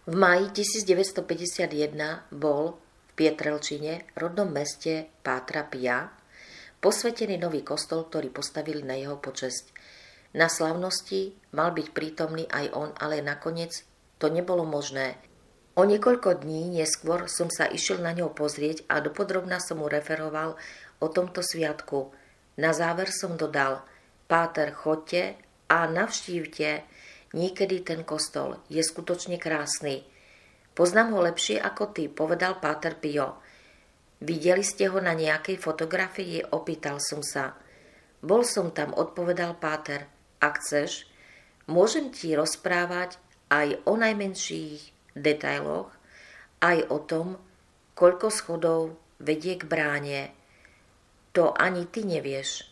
V máji 1951 bol v Pietrelčine, rodnom meste Pátra Pia, posvetený nový kostol, ktorý postavili na jeho počesť. Na slavnosti mal byť prítomný aj on, ale nakoniec to nebolo možné. O niekoľko dní neskôr som sa išiel na ňo pozrieť a dopodrobna som mu referoval o tomto sviatku. Na záver som dodal: Páter, choďte a navštívte niekedy ten kostol, je skutočne krásny. Poznám ho lepšie ako ty, povedal Páter Pio. Videli ste ho na nejakej fotografii? Opýtal som sa. Bol som tam, odpovedal Páter. Ak chceš, môžem ti rozprávať aj o najmenších detailoch, aj o tom, koľko schodov vedie k bráne. To ani ty nevieš.